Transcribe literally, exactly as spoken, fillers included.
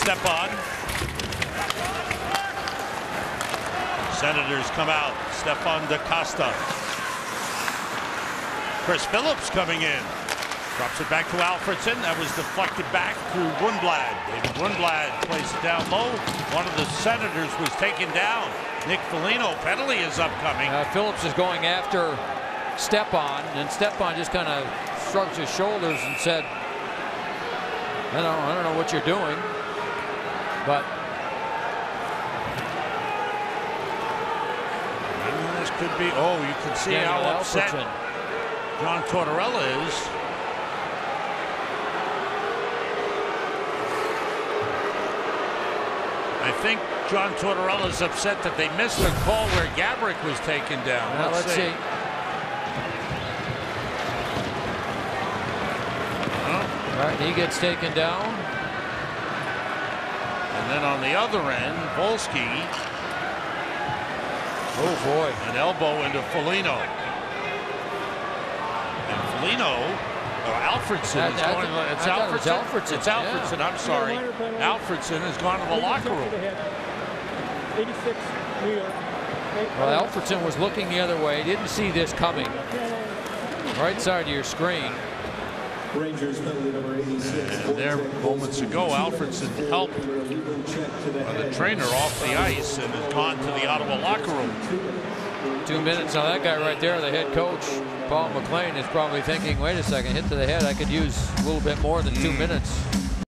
Stepan. Senators come out. Stepan DaCosta. Chris Phillips coming in. Drops it back to Alfredsson. That was deflected back through Rundblad. David Rundblad plays it down low. One of the Senators was taken down. Nick Foligno, penalty is upcoming. Uh, Phillips is going after Stepan, and Stepan just kind of shrugs his shoulders and said, I don't, I don't know what you're doing, but and this could be, oh, you can see Daniel how upset Alfredsson. John Tortorella is. I think John Tortorella is upset that they missed the call where Gaborik was taken down. Now, let's, let's see. see. Huh? All right, he gets taken down. And then on the other end, Wolski. Oh boy. An elbow into Foligno. And Foligno, or Alfredsson, I, is I going. th It's I thought it was Alfredsson. Alfredsson. It's Alfredsson. Yeah. I'm sorry. Alfredsson has gone to the locker room. eighty-six, New York. Well, Alfredsson was looking the other way. Didn't see this coming. Right side of your screen. Rangers penalty number eighty-six. And there, moments ago, Alfredsson helped the trainer off the ice and has gone to the Ottawa locker room. Two minutes. Now that guy right there, the head coach, Paul McLean, is probably thinking, wait a second, hit to the head. I could use a little bit more than two minutes.